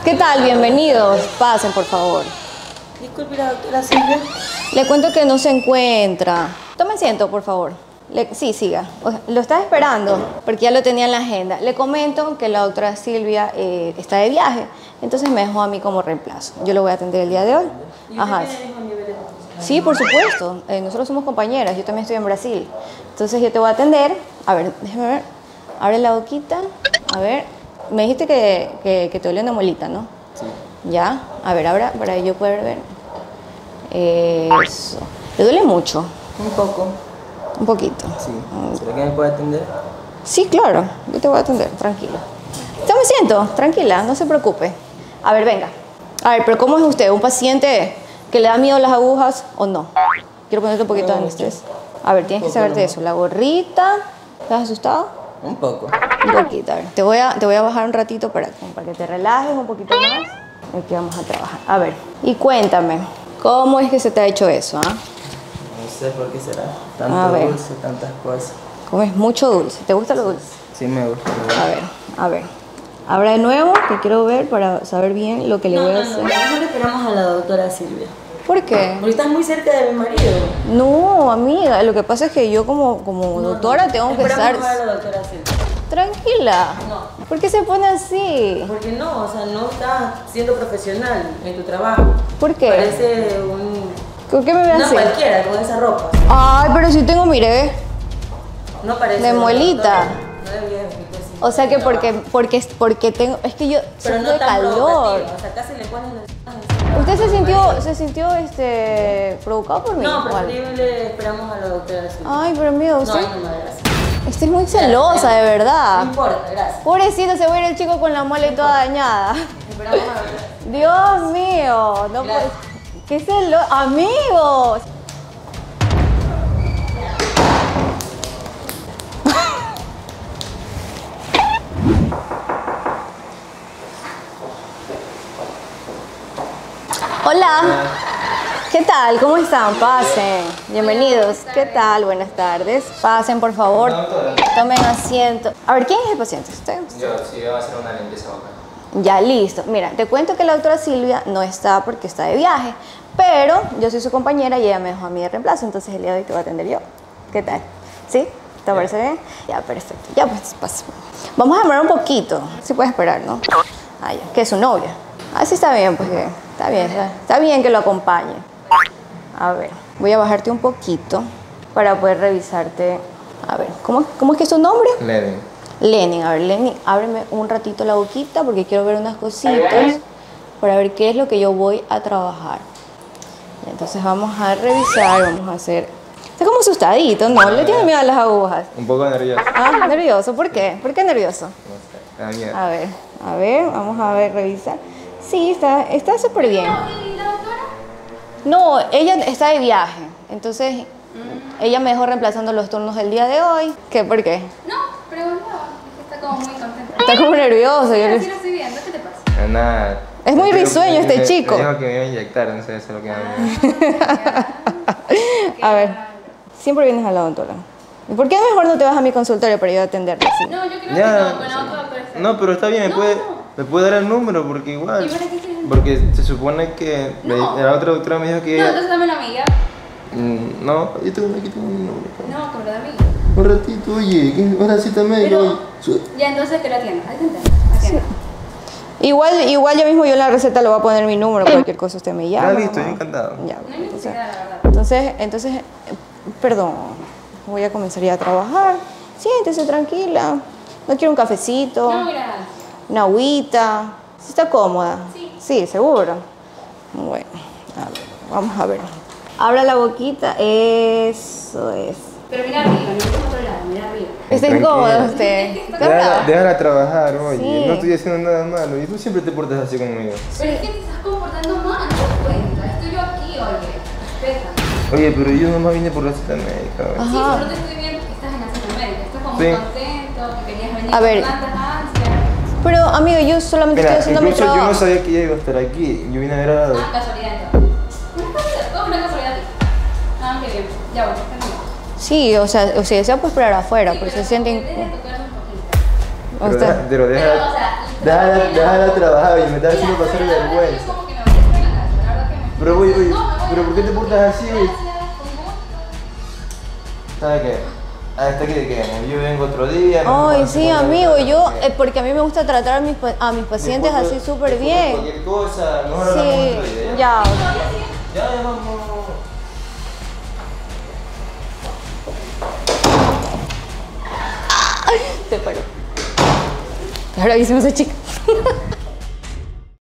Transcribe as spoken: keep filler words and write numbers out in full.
¿Qué tal? Bienvenidos. Pasen, por favor. Disculpe, la doctora Silvia. Le cuento que no se encuentra. Tome asiento, por favor. Le, sí, siga. O sea, lo estaba esperando porque ya lo tenía en la agenda. Le comento que la doctora Silvia eh, está de viaje, entonces me dejó a mí como reemplazo. Yo lo voy a atender el día de hoy. Ajá. Sí, por supuesto. Eh, nosotros somos compañeras. Yo también estoy en Brasil. Entonces yo te voy a atender. A ver, déjame ver. Abre la boquita. A ver. Me dijiste que, que, que te dolió una muelita, ¿no? Sí. Ya. A ver, ahora para yo poder ver. Eso. ¿Le duele mucho? Un poco. Un poquito. Sí. ¿Será que me puede atender? Sí, claro. Yo te voy a atender. Tranquila. Tome asiento. Tranquila. No se preocupe. A ver, venga. A ver, pero ¿cómo es usted? ¿Un paciente que le da miedo las agujas o no? Quiero ponerte un poquito de anestesia. A ver, tienes que saberte eso. La gorrita. ¿Estás asustado? Un poco. Un poquito. A ver, te voy a, te voy a bajar un ratito para, para que te relajes un poquito más. Aquí vamos a trabajar. A ver, y cuéntame, ¿cómo es que se te ha hecho eso? ¿Ah? No sé por qué será. A Tanto ver. dulce, tantas cosas. Comes mucho dulce. ¿Te gusta lo dulce? Sí me gusta. A ver, a ver. Abra de nuevo, que quiero ver para saber bien lo que le No, voy a no, hacer. no, mejor esperamos a la doctora Silvia. ¿Por qué? Porque estás muy cerca de mi marido. No, amiga, lo que pasa es que yo como, como No, doctora no. tengo que estar Esperamos a la doctora Silvia. tranquila. No. ¿Por qué se pone así? Porque no, o sea, no estás siendo profesional en tu trabajo. ¿Por qué? Parece un... ¿Por qué me ve Una así? cualquiera con esa ropa. Ay, pero si tengo, mire, No parece de una muelita. doctora. No deberías decirte así. O sea que porque, porque, porque tengo, es que yo Pero sufro no de tan calor. provocativa. O sea, casi le pones las... ¿Usted se sintió, se sintió este, provocado por mí? No, o algo? preferible esperamos a la doctora Silvia. Ay, pero amigo, No, usted, ay, no me gracias. usted es muy celosa, de verdad. No importa, gracias. Pobrecito, se va a ir el chico con la muela y toda dañada. Esperamos a la doctora. Dios mío, no puede... Gracias. ¿Qué celo? ¡Amigos! Hola. ¿Qué tal? ¿Cómo están? Pasen. Bienvenidos. ¿Qué tal? Buenas tardes. Pasen, por favor. Tomen asiento. A ver, ¿quién es el paciente? ¿Usted? Yo, sí, voy a hacer una limpieza vocal. Ya, listo. Mira, te cuento que la doctora Silvia no está porque está de viaje, pero yo soy su compañera y ella me dejó a mí de reemplazo, entonces el día de hoy te voy a atender yo. ¿Qué tal? ¿Sí? ¿Te parece bien? Ya, perfecto. Ya, pues, pasa. Vamos a demorar un poquito. Sí puedes esperar, ¿no? Ah, ya. ¿Qué es su novia? Ah, sí está bien, pues que está bien. Está, está bien que lo acompañe. A ver, voy a bajarte un poquito para poder revisarte. A ver, ¿cómo, cómo es que es su nombre? Lenin. Lenin, a ver, Lenin, ábreme un ratito la boquita porque quiero ver unas cositas para ver qué es lo que yo voy a trabajar. Entonces vamos a revisar, vamos a hacer... Está como asustadito, ¿no? ¿Le tiene miedo a las agujas? Un poco nervioso. Ah, nervioso, ¿por qué? ¿Por qué nervioso? No sé, me da miedo. A ver, a ver, vamos a ver, revisar. Sí, está está súper bien. ¿Y la doctora? No, ella está de viaje, entonces ella me dejó reemplazando los turnos del día de hoy. ¿Qué? ¿Por qué? No, preguntaba. Es que está como muy contenta. Está como nervioso. yo le- Sí, lo estoy viendo. ¿Qué te pasa? No, nada. Es muy Me- risueño este me- chico. Me dijo que me iba a inyectar, no sé, eso es lo que me da miedo. A ver, siempre vienes a la odontóloga. ¿Y por qué mejor no te vas a mi consultorio para yo atenderte así? No, yo creo Ya, que no. Con la otra doctora está no, pero está bien, me No, puede, no. me puede dar el número porque igual. ¿Y para qué quieres el Porque se supone que me- No. la otra doctora me dijo que No, ella. entonces dame la amiga. Mm, no, yo tengo aquí tengo un número. No, que me lo da amiga. Un ratito, oye, ¿qué? Una cita médica. Pero- Su- Ya, entonces que la atienda. Atienda. Atienda. Igual, igual ya mismo yo en la receta le voy a poner mi número, cualquier cosa usted me llama. Ya, listo, ¿no? yo encantado. Ya, No hay entonces, necesidad, la verdad. entonces, entonces, eh, perdón, voy a comenzar ya a trabajar. Siéntese tranquila. No quiero un cafecito, No, gracias. una agüita. ¿Sí está cómoda? Sí. Sí, seguro. Bueno, a ver, vamos a ver. Abra la boquita, eso es. Pero mira arriba, no por otro lado, mira arriba. Está Tranquila. incómoda usted. ¿Está Déjala, brava? déjala trabajar, oye. Sí. No estoy haciendo nada malo. Y tú siempre te portas así conmigo. Pero es que te estás comportando mal, no te das cuenta. Estoy yo aquí, oye. Respeta. Oye, pero yo nomás vine por la cita médica. oye. Sí, Ajá. pero no te estoy viendo porque estás en la cita médica. Estás como Sí. muy contento, que querías venir A ver. con tantas ansias. Pero, amigo, yo solamente Mira, estoy haciendo mi incluso yo trabajo. no sabía que ella iba a estar aquí. Yo vine a ver a la Ah, casualidad entonces. Una casualidad, todo una casualidad. Ah, qué bien. Ya bueno, está bien. Sí, o sea, o sea, desea pues esperar afuera, Sí, porque pero se sienten... deja de tocarse un poquito. o Pero sea, deja- pero deja- Pero, o sea, Déjala, déjala trabajar, oye, me estás haciendo pasar vergüenza. Como que me vaya a hacer en la casa, la verdad que me... Pero, oye, oye, No, me voy pero a- ¿por qué te portas así? Gracias, con gusto. ¿Sabes qué? Hasta aquí de qué, yo vengo otro día. me Ay, pongo sí, con la amigo, otra, yo, porque eh, porque a mí me gusta tratar a mis, pa- a mis pacientes disculpa- así súper disculpa bien. Cualquier cosa, mejor hablamos Sí, otro día. ya. Ya, ya vamos. Te paro. Ahora hicimos esa chica.